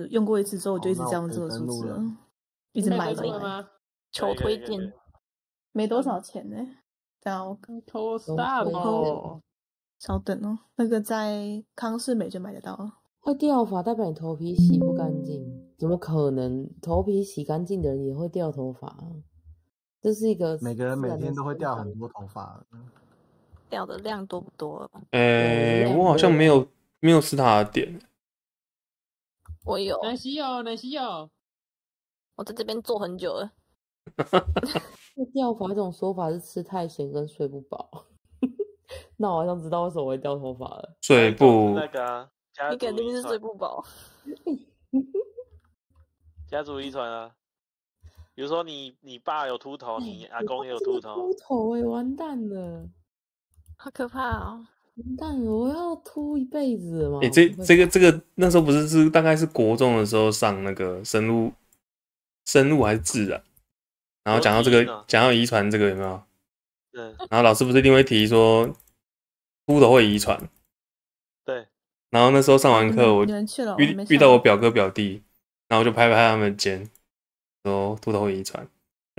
是用过一次之后，我就一直这样这个数字了，一直买进来吗？ 求推荐， 没多少钱呢。这样我偷 Star 哦， 稍等哦，那个在康士美就买得到了。 会掉发代表你头皮洗不干净，怎么可能？头皮洗干净的人也会掉头发，这是一个每个人每天都会掉很多头发， 掉的量多不多？ 我好像没有斯塔的点。 我有， 南希有， 我在这边做很久了。 掉发这种说法是吃太咸跟睡不饱。那我好像知道为什么会掉头发了。 睡不那个啊， 你肯定是睡不饱。 家族遗传啊，比如说你爸有秃头，你阿公也有秃头。 秃头完蛋了， 好可怕哦！ 完蛋了，我要秃一辈子吗？ 这个那时候不是大概是国中的时候上那个生物还是自然，然后讲到遗传这个有没有？ 对。 然后老师不是一定会提说秃头会遗传。 对。 然后那时候上完课，我遇到我表哥表弟，然后就拍他们肩，说秃头会遗传。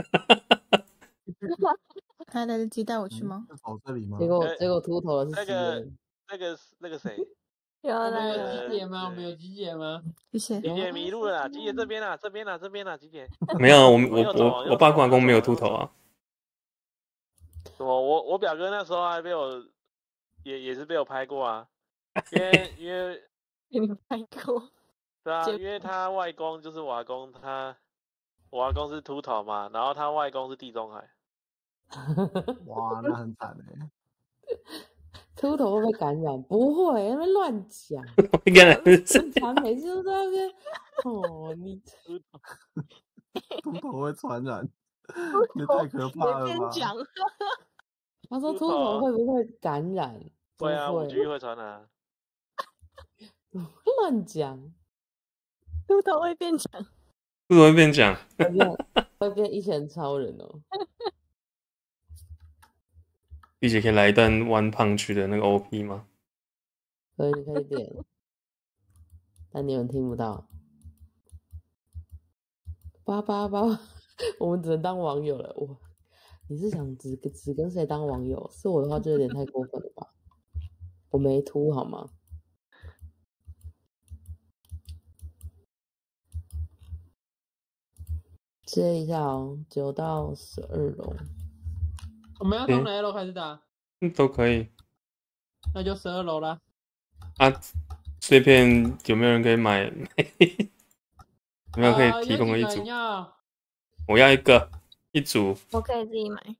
还来得及带我去吗？ 跑这里吗？ 结果秃头的是那个谁？ 我们有集结吗？我们有集结吗？ 谢谢。 集结迷路了啦！集结这边啦，集结。 没有，我爸跟阿公没有秃头啊。 什么？我表哥那时候还被我也是被我拍过啊，因为被你拍过。 对啊，因为他外公就是我阿公，我阿公是秃头嘛，然后他外公是地中海。 哇，那很惨哎！ 秃头会不会感染？不会，那边乱讲。 会感染？ 他每次都在那边哦，你秃头会传染，也太可怕了吧！ 他说秃头会不会感染？ 会啊，5G 会传染。 乱讲， 秃头会变强， 秃头会变强， 会变一拳超人哦。 玉姐可以来一段One Punch的那个 OP 吗？ 可以点，但你们听不到。888，我们只能当网友了。你是想只跟谁当网友？是我的话就有点太过分了吧？我没秃好吗？接一下哦，9到12楼。 我们要从哪一楼开始打？ 都可以。 那就12楼啦。 啊，碎片有没有人可以买？有没有可以提供一组？我要一组。 我可以自己买。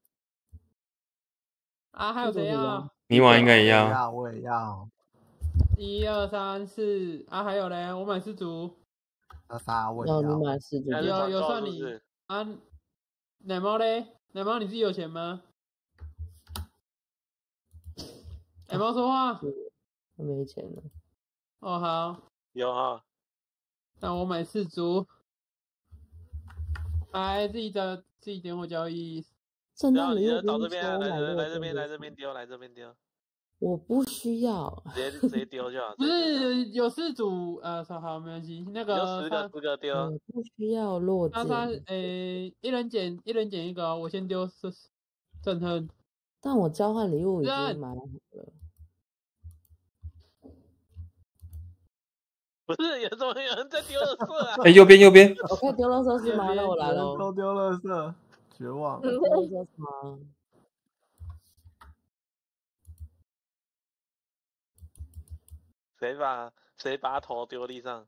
啊，还有谁要？ 你晚应该也要。 我也要。 1、2、3、4啊，还有嘞，我买4组。 3我也要。 你买4组。 有算你啊？奶猫嘞？奶猫你自己有钱吗？奶猫说话。 我没钱了。 哦，好。 有哈。 那我买4组。来，自己点火交易。 圣诞礼物到这边啊，来这边丢。 我不需要。 直接丢就好。 不是有4组好，没关系。那个有10个丢。 我不需要落剑。 一人捡一个，我先丢震撼。 但我交换礼物已经买好了。 不是，怎么有人在丢垃圾啊？ 右边。 我可以丢垃圾是吗？那我来了。 都丢垃圾，绝望。 丢垃圾是吗？ 谁把头丢地上？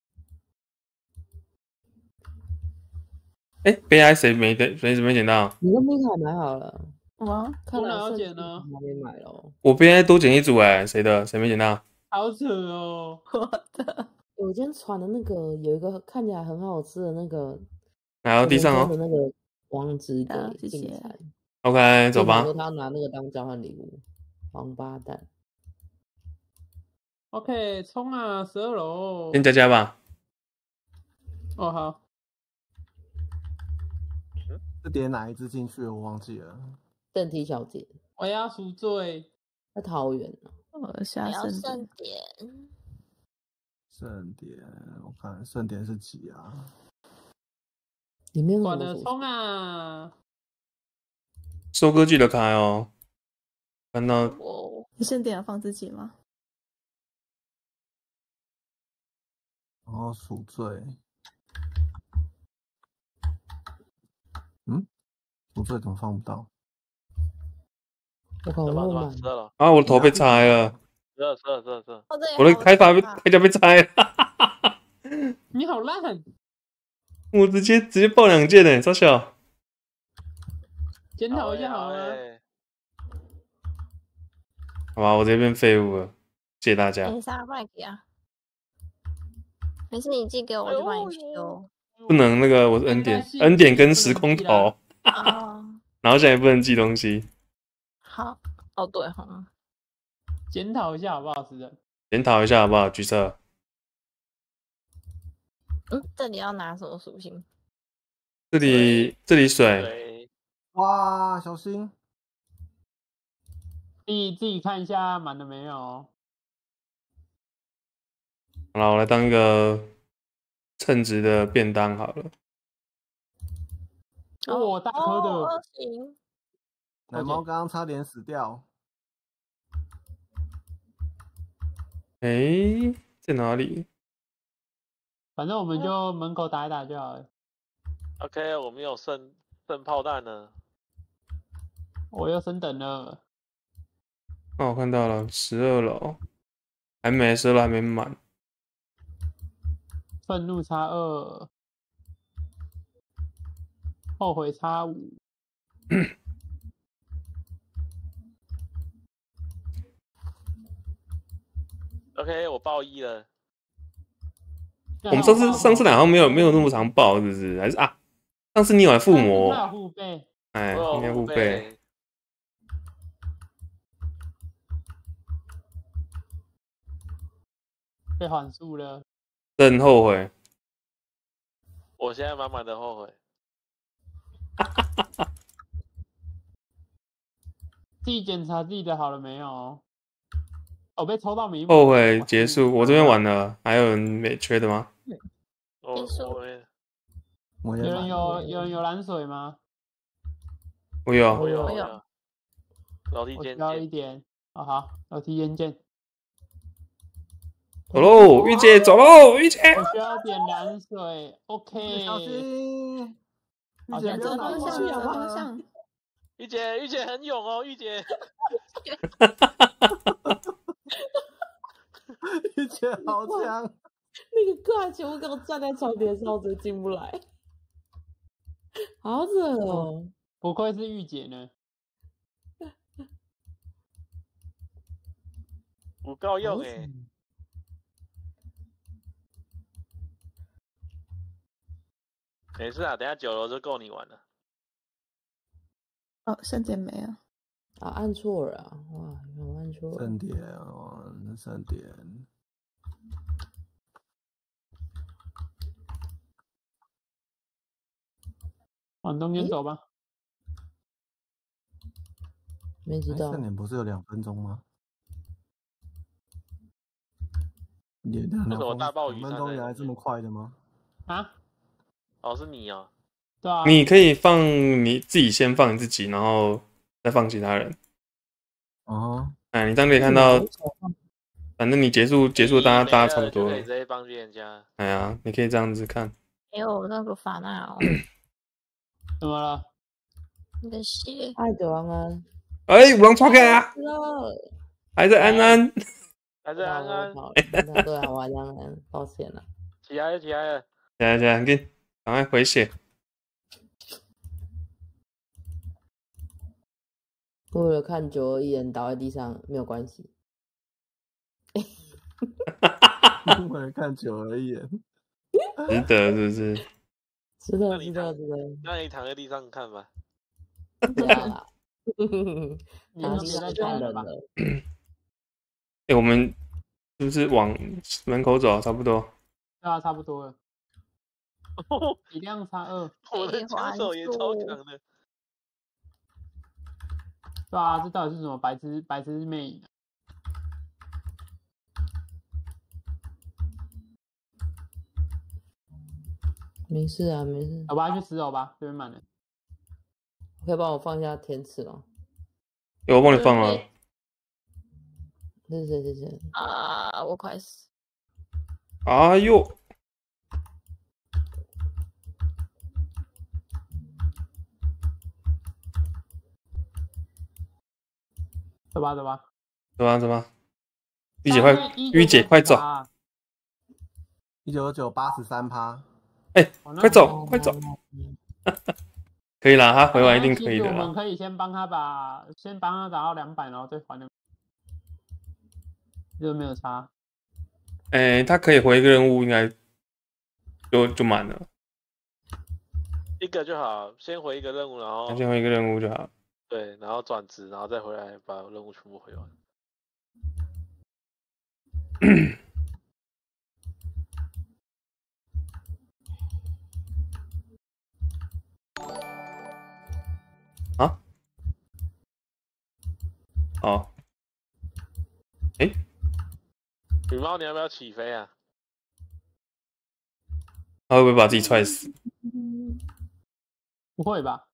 悲哀谁没捡到？ 你跟米卡买好了。 哇， 看来要捡呢。 还没买咯。 我悲哀多捡一组谁的？谁没捡到？ 好扯哦！ 我的。 我今天传的那个有一个看起来很好吃的那个， 拿到地上哦。 的那个网址给进餐。 OK， 走吧。 他拿那个当交换礼物，王八蛋。 OK， 冲啊，12楼。 先加吧。 哦，好。 是点哪一只进去？我忘记了。 邓体小姐。 我要赎罪。 在桃园下盛典。 盛典，我看盛典是几啊？ 里面有管什么属得冲啊！ 收割记得开哦。看到我你盛典要放自己吗？ 然后赎罪，赎罪怎么放不到？ 我靠， 什么什么那么满， 12了， 啊，我的头被拆了， 12， 哦对， 我的开发被拆了， 你好烂， 我直接爆2件呢，超小。 检讨一下好吗？ 好吧，我直接变废物了，谢谢大家。 你杀麦克啊？没事，你寄给我，我就帮你修。 不能那个，我是恩典跟时空头， 哦， 然后现在也不能寄东西。 好，哦对哈， 检讨一下好不好，师人？ 检讨一下好不好？橘色， 这里要拿什么属性？ 这里水， 对， 哇，小心！ 自己看一下满了没有？ 好了，我来当一个称职的便当好了。 哦，大颗的， 哦，行， 奶猫刚刚差点死掉， 在哪里？ 反正我们就门口打一打就好了。 OK， 我们有剩炮弹呢。 我又升等了， 哦，我看到了，12楼，还没，12楼还没满。 愤怒差2，后悔差5。 OK， 我报1了。 我们上次好像没有那么常爆，是不是？还是啊？上次你有附魔， 他有护背， 哎， 我有应该互护背。 被缓速了。 真后悔。 我现在满满的后悔。 自己检查自己的好了没有？我被抽到迷后悔结束，我这边完了，还有人没缺的吗？ 我也有人有蓝水吗？ 我有。 我有。楼梯我需间要一点。好，楼梯间见。 走喽，玉姐，走喽，玉姐。 我需要点蓝水。OK。 小心！ 好像玉姐不要方向， 拿这方向。 玉姐很勇哦，玉姐。 玉姐好强！ 那个怪全部给我站在床边上，我直接进不来，好扯哦！ 不愧是御姐呢， 不够用哎。没事啊，等下9楼就够你玩了。 哦，盛典没了。 啊，按错了啊！哇，我按错了。 盛典哦，盛典。 往东边走吧。 没知道。 盛典不是有2分钟吗？为什么大暴雨 2分钟原来这么快的吗？ 啊？ 哦，是你哦。 对啊。 你可以放你自己先放你自己，然后再放其他人。 哦。 哎，你这样可以看到，反正你结束，大家差不多了。 直接帮别人家。 哎呀，你可以这样子看。 还有那个法纳哦。 怎么了？ 你的血。 爱久安安。 哎，五郎抓开啊！还在安安。 还在安安。 对啊，我还在安安，抱歉了。 起来了， 起来，赶快回血。 为了看921人倒在地上没有关系。 为了看921人， 值得是不是？ 值得。 那你躺在地上看吧。 对啊。 你们别再看了吧。 我们是不是往门口走？差不多。 对啊，差不多了。体量差2。 我的枪手也超强的。 对啊，这到底是什么白痴魅影？ 没事啊，没事。 好吧，去10楼吧，这边满了。 可以帮我放一下填词吗？ 有，我帮你放了。 谢谢。 啊，我快死。 哎呦！ 走吧。 怎么？玉姐快走 192983%。 哎，快走！可以啦，他回完一定可以的啦。 我们可以先帮他打到200，然后再还就没有差。 他可以回一个任务，应该就满了。 一个就好，先回一个任务，然后先回一个任务就好。 对，然后转职，然后再回来把任务全部回完。 啊？哦。 羽毛，你要不要起飞啊？ 他会不会把自己踹死？ 不会吧？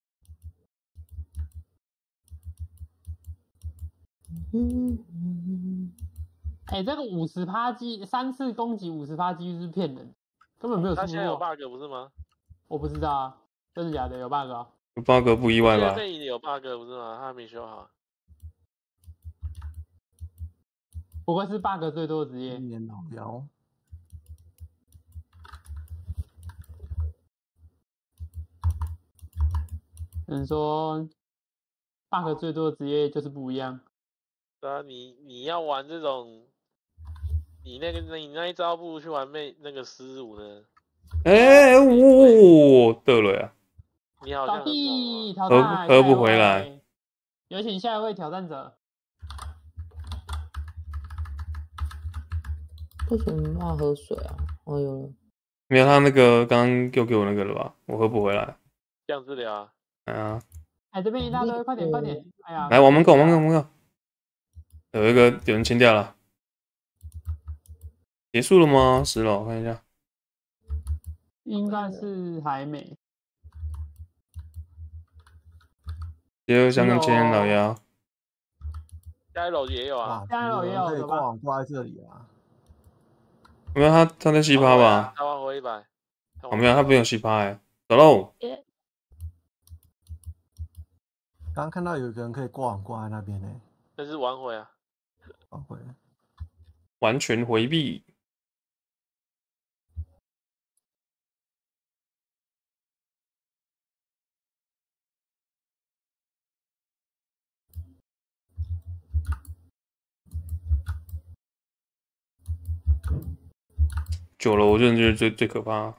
这个50%3次攻击50%几率是骗人，根本没有出过。 他现在有 bug 不是吗？ 我不知道啊，真的假的？有 bug 啊？ 有 bug 不意外吧？ 背影有 bug 不是吗？他还没修好。 不会是 bug 最多的职业。 今年老妖。 只能说 bug 最多的职业就是不一样。 对啊，你要玩这种，你那一招不如去玩那个15呢。 对了呀。 你好像淘汰， 合不回来。 有请下一位挑战者。 为什么没办法喝水啊？哦，有了。 没有，他那个刚刚又给我那个了吧？我喝不回来。 降治疗啊。 这边一大堆，快点！哎呀， 来，往门口。有人清掉了。结束了吗？10楼，我看一下。 应该是还没。 就像跟前任老妖。 下一楼也有啊。 下一楼也有， 可以挂在这里啊。 没有，他在吸趴吧？ 他往回100。 没有，他没有吸趴走喽。 刚刚看到有一个人可以挂在那边呢。 那是挽回啊。 挽回。 完全回避。9楼我真的觉得最可怕。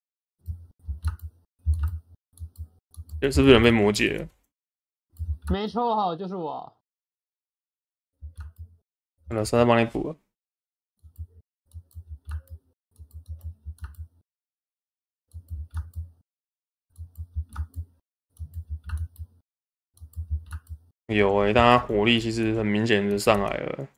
是不是人被魔解了？ 没错，就是我。 老师在帮你补了。有大家火力其实很明显的上来了。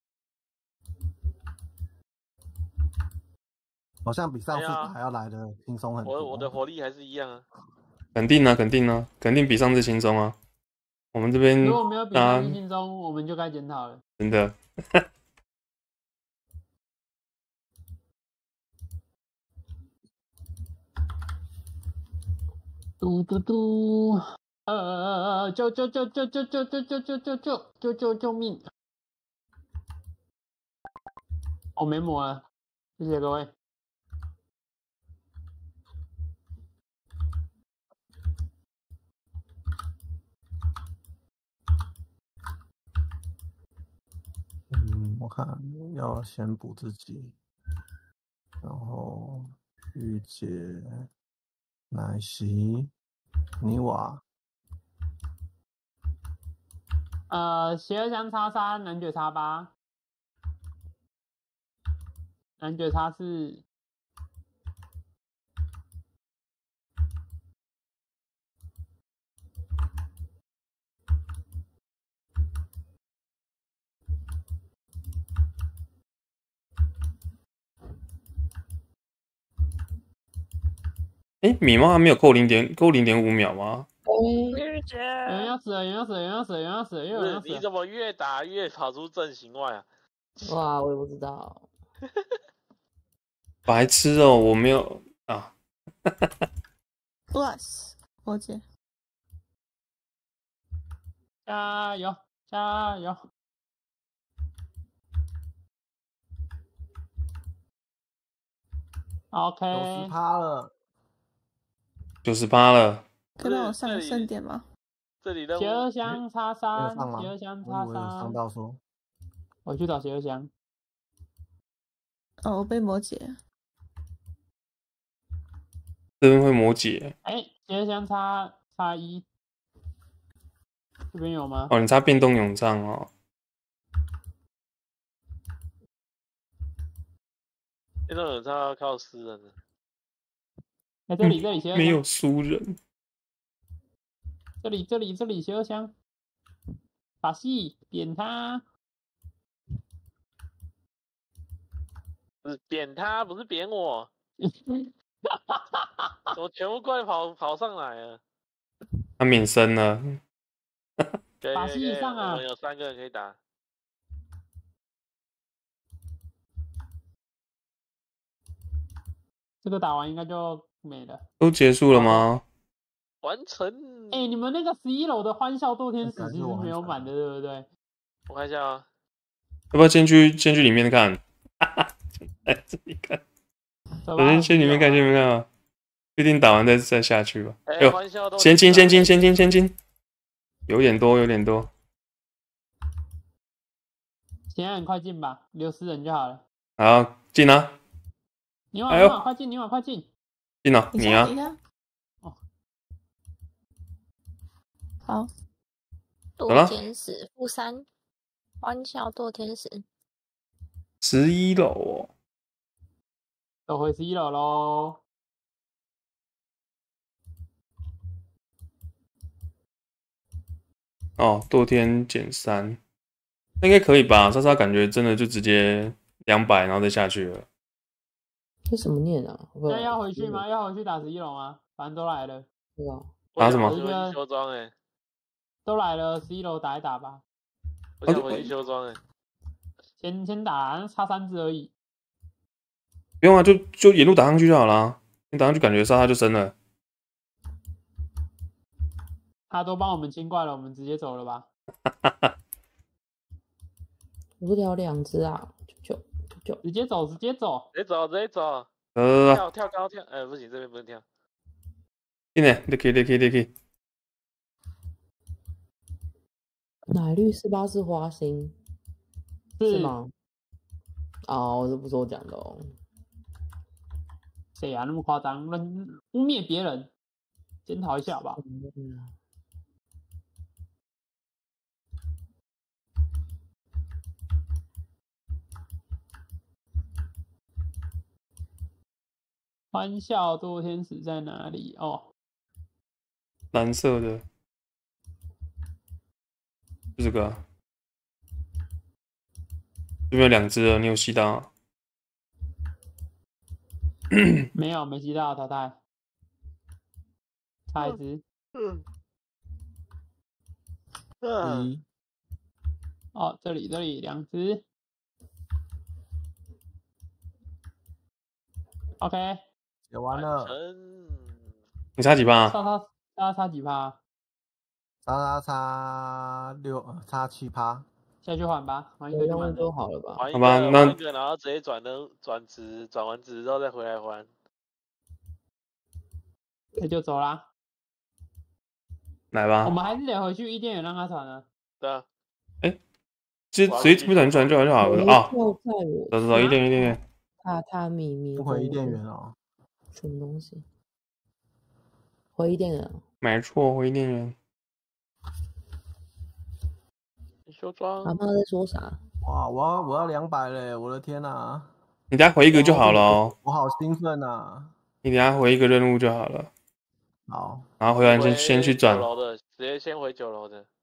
好像比上次还要来的轻松很多。 我的火力还是一样啊。 肯定比上次轻松啊。我们这边如果没有比上次轻松，我们就该检讨了。 真的。 嘟，救命！我没抹了，谢谢各位。 我看要先补自己，然后御姐、奶昔、泥瓦。 邪恶香叉3，男爵叉8，男爵叉4。 哎，米猫还没有扣0.5秒吗？ 玉姐， 有人要死了，有人要死了，有人要死了，有人要死了，又有人要死了。 你怎么越打越跑出阵型外啊？ 哇，我也不知道。 白痴哦，我没有啊。 Bless，我姐。 加油，加油！ OK， 90%了 ，90%了。 可以帮我上个盛典吗？ 这里任邪恶务箱叉没有 3， 上吗？ 邪恶箱叉我以为有上 3， 到说。 我去找邪恶箱。 哦，我被摩羯。 这边会摩羯。 哎，邪恶箱1，这边有吗？ 哦，你插变动泳杖哦。 变动泳杖要靠私人的。 哎，这里邪恶箱， 没有输人。 这里邪恶箱，把戏扁他。 不是扁他，不是扁我。我全部怪跑上来了。 他免身了。 把戏上啊！ 我们有3个人可以打。 这个打完应该就没了。 都结束了吗？ 完成。 哎，你们那个11楼的欢笑堕天使其实没有满的，对不对？ 我看一下啊。 要不要先去里面看？来这里看。首先先里面看，先里面看啊。确定打完再下去吧。 哎，欢笑都先进，有点多。 现在很快进吧，留10人就好了。 好，进啊！ 你往快进，快进！ 进了，你啊！ 哦， 好。 堕天使-3，欢笑堕天使。 11楼哦。 都回11楼喽。 哦，堕天-3，那应该可以吧？莎莎感觉真的就直接200，然后再下去了。 这什么念啊？ 那要回去吗？要回去打11楼吗？反正都来了。 对啊。 打什么？ 我想回去修装哎。 都来了，11楼打一打吧。 我想回去修装哎。 先打，差3只而已。 不用啊，就沿路打上去就好了。你打上去感觉莎莎就升了。 他都帮我们清怪了，我们直接走了吧。 无聊2只啊！就直接走。 直接走。跳高跳，不行，这边不能跳。 进来，你可以。 奶绿48是花心，是吗？哦，这不是我讲的哦。 谁啊？那么夸张？污蔑别人，检讨一下吧。欢笑堕天使在哪里？哦， 蓝色的，就这个、啊。这边有2只了，你有吸到？ 没有，没吸到，淘汰。差1只。哦，这里2只。OK， 写完了。 你差几趴？ 差几趴？ 差7%。 下去还吧，还一个就满就好了吧？ 好吧，那一个，然后直接转职，转完职之后再回来还。 那就走啦。 来吧。 我们还是得回去伊甸园让他传啊。 对啊。 哎，直接转就好了啊。走，伊甸园。 榻米。 不回伊甸园哦。 什么东西？回伊甸园。 没错，回伊甸园。 修装。 阿妈在说啥？ 哇，我要200嘞！我的天哪！ 你等下回一个就好了哦。 我好兴奋啊！ 你等下回一个任务就好了。 好。 然后回完先去转。 9楼的，直接先回9楼的。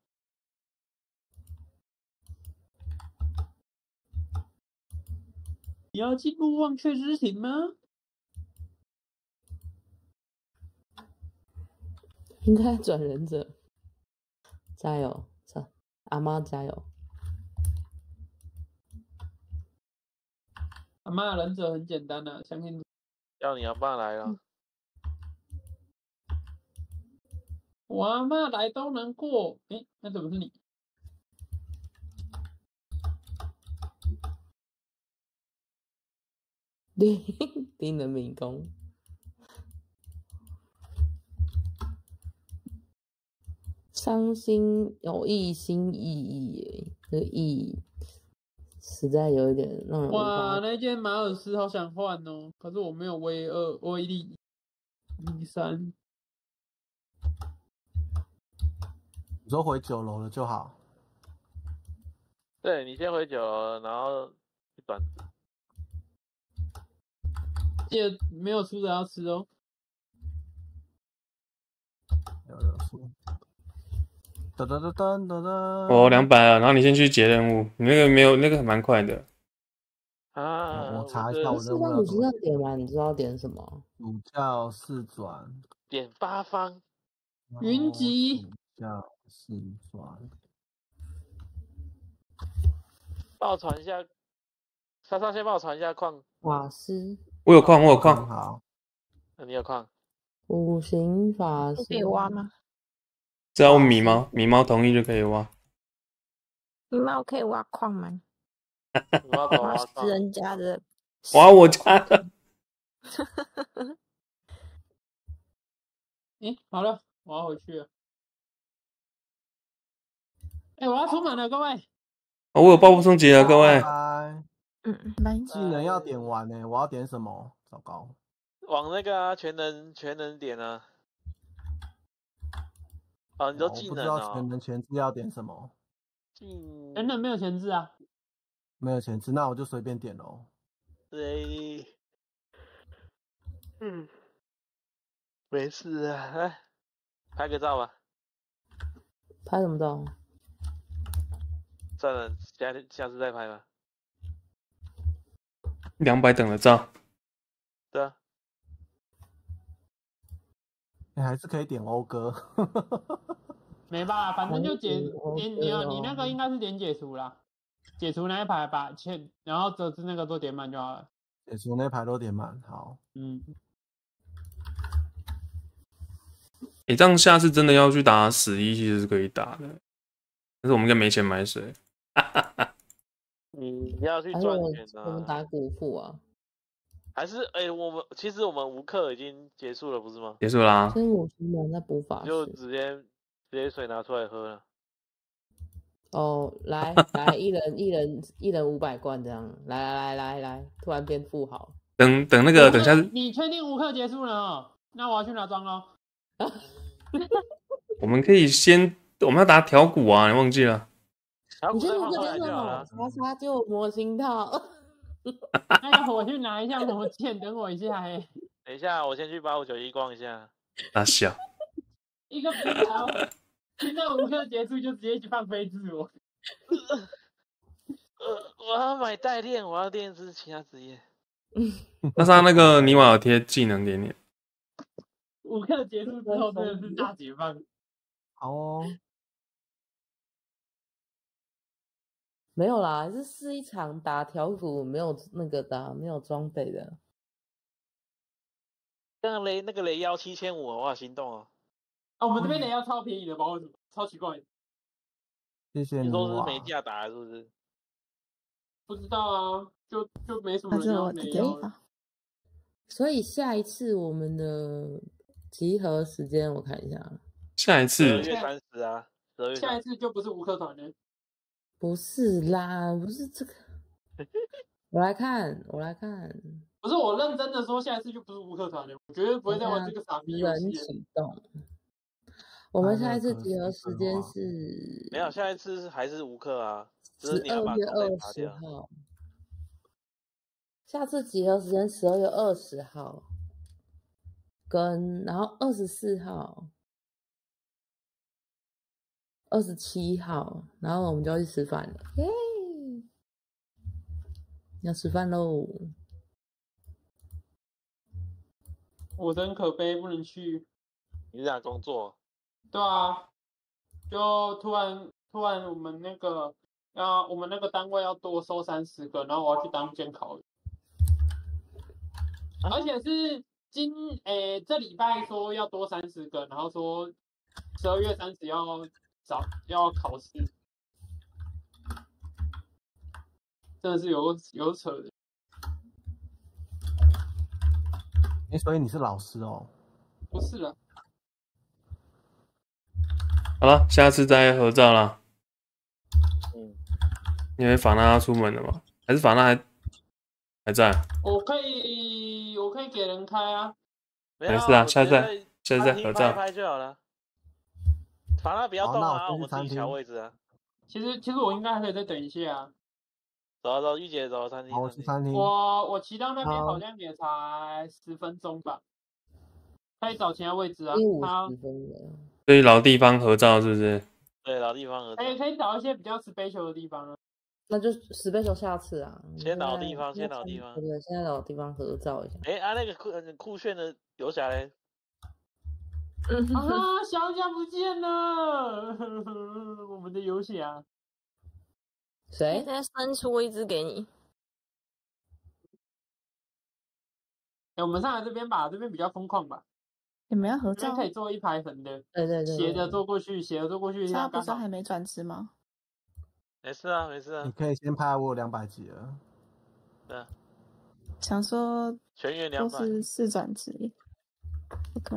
你要进入忘却之庭吗？ 应该转忍者，加油，阿妈加油！ 阿妈忍者很简单啊，相信要你阿爸来了。 我阿妈来都能过。诶，那怎么是你？ 丁人民工。伤心有意心意义，这个意实在有一点让人无哇， 法。 那件马尔斯好想换哦，可是我没有威力3。 你说回9楼了就好。 对，你先回9楼，然后去转。 记得没有输的要吃哦。 有输。噔噔噔噔噔噔。 哦，200了，然后你先去接任务，你那个没有，那个蛮快的。 啊， 我查一下我是任务要 50 怎么要点完，你知道点什么？ 主教4转。 点8方。 云集。 主教4转。 帮我传一下，莎莎先帮我传一下矿。 法师。 我有矿，我有矿。 好。 你有矿。 五行法师。 可以挖吗？ 只要米猫同意就可以挖。 米猫可以挖矿吗？ 挖死人家的。 挖我家的。 好了，我要回去了。我要出门了，各位。 我有报复终结了，各位。 拜拜。技能要点完呢，我要点什么？糟糕。 往那个啊，全能点啊。哦，你都技能哦。 我不知道全能前置要点什么。 全能没有前置啊。 没有前置，那我就随便点咯。 对。没事啊，来拍个照吧。 拍什么照？ 算了，下次再拍吧。 200等的照。 对啊。 你还是可以点讴歌。 没吧，反正就点你那个应该是点解除啦，解除那一排把然后折枝那个都点满就好了。 解除那排都点满，好。 这样下次真的要去打11，其实是可以打的，但是我们应该没钱买水。 你要去赚钱啊！ 我们打古富啊。 还是其实我们无课已经结束了，不是吗？ 结束啦。 真50人在补法师。 就直接水拿出来喝了。 哦，来，一人500罐这样，来，突然变富豪。 等那个等下。 你确定无课结束了哦？那我要去拿装咯。 我们可以我们要打条骨啊，你忘记了？ 条骨再放回来就好了。 叉就模型套。 那个我去拿一下魔剑，等我一下等一下，我先去把591逛一下。 大小。 一个皮条，听到无课结束就直接去放飞自我。 我要买代练，我要练是其他职业。 那他那个尼瓦有贴技能给你。 无课结束之后真的是大解放。 好哦。 没有啦，是试一场打条骨，没有那个的，没有装备的。 那个雷妖7500，我好心动哦。 我们这边雷妖超便宜的，包括什么？超奇怪。 谢谢你说是没价打是不是？ 不知道啊，就没什么人要雷妖。 所以下一次我们的集合时间我看一下。 下一次 12月30啊，12月30。 下一次就不是无课团了。 不是啦，不是这个。我来看。 不是我认真的说，下一次就不是无课团了，我绝对不会再玩这个傻逼游戏。 人启动。我们下一次集合时间是没有，下一次还是无课啊。 12月20号。下次集合时间12月20号，然后24号、27号，然后我们就要去吃饭了，耶！要吃饭喽！ 我真可悲，不能去。 你在哪工作？ 对啊，就突然我们那个单位要多收30个，然后我要去当监考员，而且是这礼拜说要多30个，然后说12月30要考试，真的是有扯的。 所以你是老师哦？ 不是了。 好了，下次再合照啦。因为法娜要出门了吗？还是法娜还在？ 我可以给人开啊。 没事啊，下次再合照。 拍就好了。法娜不要动啊，我们自己调位置啊。 其实我应该还可以再等一下啊。 走，玉姐走餐厅。 我去餐厅。 我骑到那边好像也才10分钟吧。可以找其他位置啊。 50分了。 所以老地方合照是不是？ 对，老地方合照。 可以找一些比较 special 的地方啊。 那就special下次啊。 先老地方。对， 现在老地方合照一下。 那个酷炫的留下来。 啊，小甲不见了，我们的游侠。 谁？ 再伸出一只给你。 我们上来这边吧，这边比较空旷吧。 你们要合照？ 可以做一排横的。 对。 斜的坐过去， 他不是还没转职吗？ 没事啊。 你可以先拍，我有200集了。 对啊。 想说全员200。 都是转职。OK。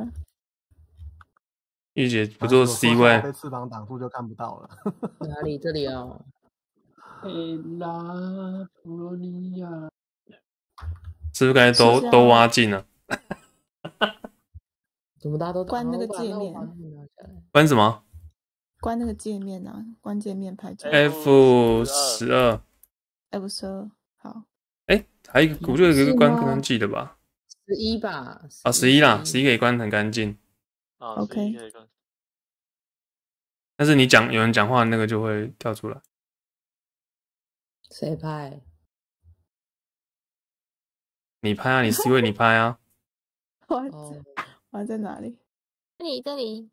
玉姐不做 C 位， 被翅膀挡住就看不到了。 哪里？这里哦。 佩拉普罗尼亚。 是不是刚才都挖尽了？ 怎么大家都关那个界面？ 关什么？ 关那个界面啊，关界面拍照。 F12。 F12，好。 还有一个，我觉得有一个关可能记得吧。 11吧。 啊，11啦，11可以关很干净。 OK。 但是你有人讲话，那个就会跳出来。 谁拍？ 你拍啊，你 C 位你拍啊。 我在哪里？ 这里。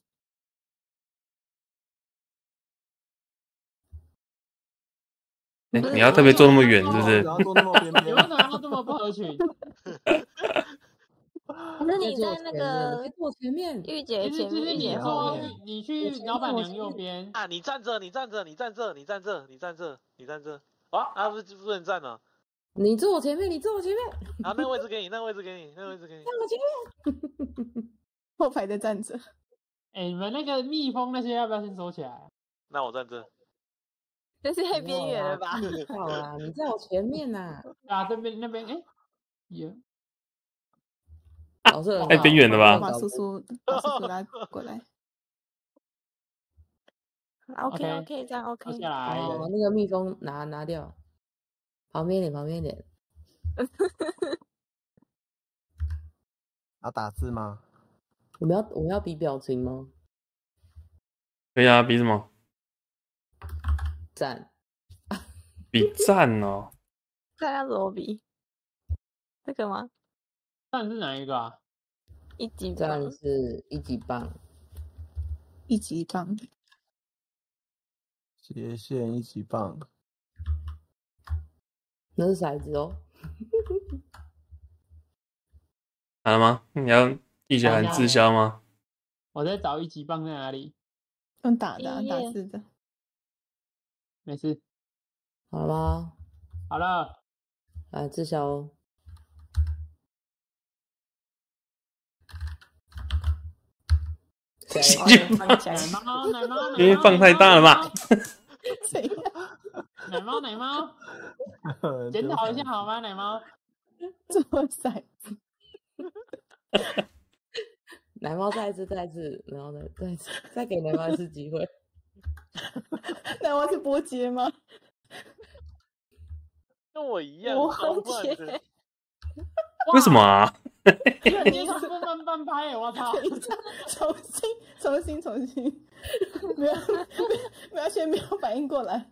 你要特别坐那么远，是不是？ 有哪要这么不合群？ 可是你在那个坐前面， 玉姐前面， 你去老板娘右边啊！你站这。啊！不能站了。 你坐我前面。 啊，那个位置给你。 站我前面。 后排的站着。 你们那个蜜蜂那些要不要先收起来？ 那我站这。 这是太边缘了吧？ 好啦，你在我前面呐。 啊，这边那边有。 太边缘了吧？ 马叔叔来过来。 OK， 这样 OK。 哦，那个蜜蜂拿掉，旁边一点。 要打字吗？ 我们要比表情吗？ 可以啊，比什么？ 赞。 比赞哦。 赞要怎么比？这个吗？ 赞是哪一个啊 ？1级棒是1级棒。 1级棒。 斜线1级棒。 那是骰子哦。 好了吗？你要一起喊滞销吗？ 我在找1级棒在哪里？ 用打的，打字的。 没事。 好了吗？ 好了。 来滞销哦。 因为放太大了吧？ 奶猫，检讨一下好吗？奶猫， 这么骰子。 奶猫再一次，然后再给奶猫一次机会。 奶猫是波接吗？ 跟我一样。 波接。 为什么啊？ 你是半拍，我操！ 重新，先没有反应过来。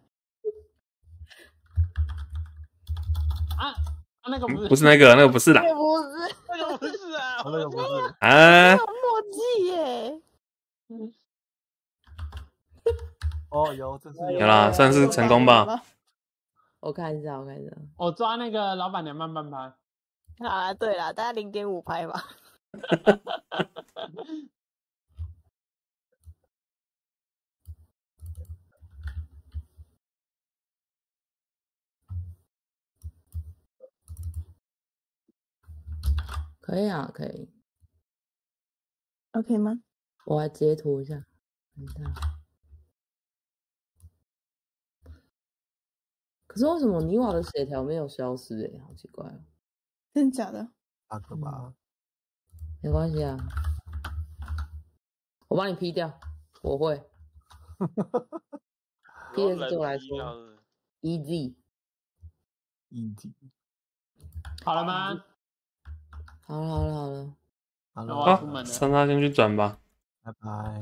啊，那个不是那个不是啦。 那个不是啊。 那个不是。 啊。 有默契耶。 哦，有，这是有啦，算是成功吧。 我看一下，我看一下。 我抓那个老板娘慢半拍。 啊，对啦，大概0.5拍吧。 可以啊，可以。 OK 吗？ 我来截图一下，等一下。可是为什么泥瓦的血条没有消失？哎，好奇怪哦。 真的假的 ？bug 吧。 没关系啊，我帮你 P 掉，我会。P 的对我来说 easy。 好了吗？ 好了。 那我要出门了。 桑他先去转吧。 拜拜。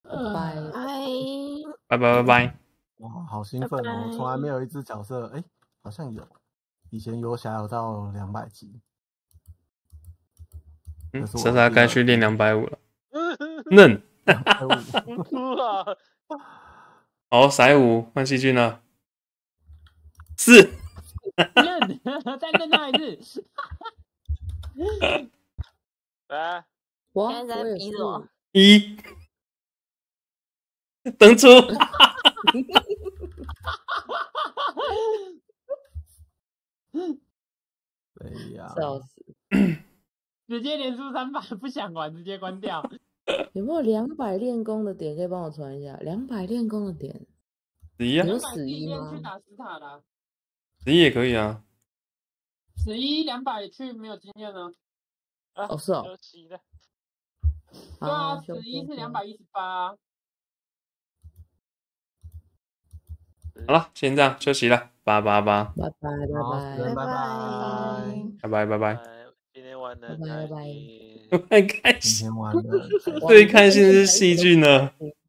拜拜。 哇，好兴奋哦！从来没有一只角色，哎，好像有，以前游侠有到200级。 莎莎该去练250了。嫩。 哭了。 好，骰5换细菌了。4。 嫩，再嫩他一次。 来， 我现在在比什么 ？1。登出。 哎呀， 笑死！ 直接连输300，不想玩，直接关掉。 有没有200练功的点可以帮我传一下？200练功的点 ，11啊？ 有11吗？ 去打斯塔啦。 11也可以啊。 11 200去没有经验呢。 哦，是哦。 对啊，11是218。 好了，先这样休息了，888。 拜拜。 今天玩的拜拜。 很开心。 今天玩的最开心的是细菌了。